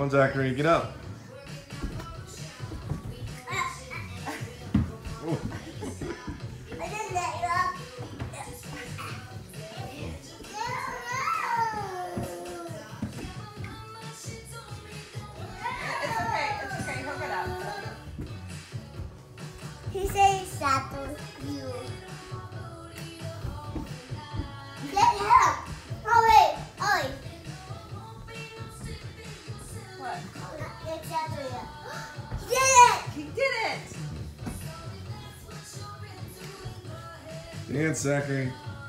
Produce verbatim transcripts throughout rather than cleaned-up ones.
on, Zachary, get up. Oh. He says that to you. Let him. Oh wait, oh wait. What? Let's that to you. He did it. He did it. Dance, Zachary.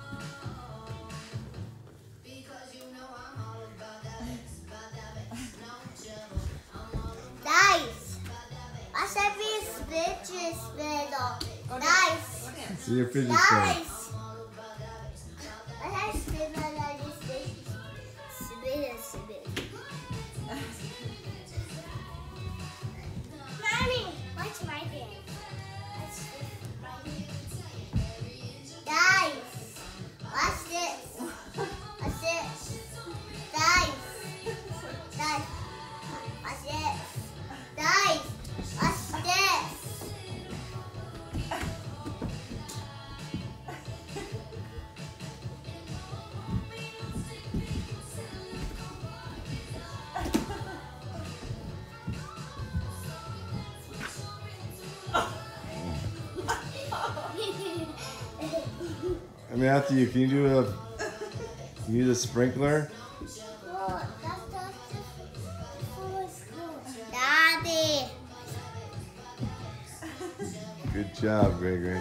Nice. I said be bitches, little. Nice. See your fidget spinner. Nice. I have spin on this thing. Spin, spin. Mommy, watch my hand. Nice. Watch this. Watch this. Nice. Nice. Watch this. Nice. Watch this. I mean, after you, can you do a, can you do the sprinkler? Daddy. Good job, Gregory.